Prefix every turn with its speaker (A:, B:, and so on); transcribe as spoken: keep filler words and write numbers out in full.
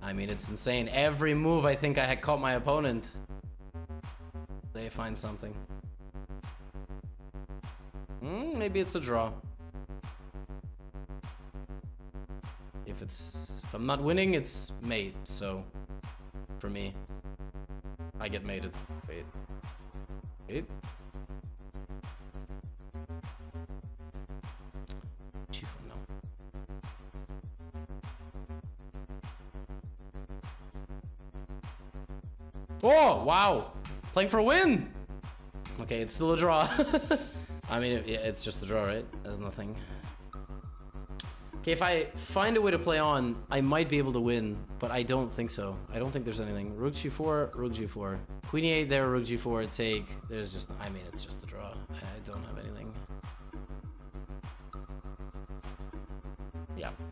A: I mean, it's insane. Every move, I think I had caught my opponent. They find something. Mm, maybe it's a draw. If it's... If I'm not winning, it's mate, so... For me. I get mated. Wait. Wait. No. Oh, wow! Playing for a win! Okay, it's still a draw. I mean, it, it's just a draw, right? There's nothing. Okay, if I find a way to play on, I might be able to win, but I don't think so. I don't think there's anything. Rook g four, rook g four. Queen e eight there, rook g four, take. There's just, I mean, it's just a draw. I don't have anything. Yeah.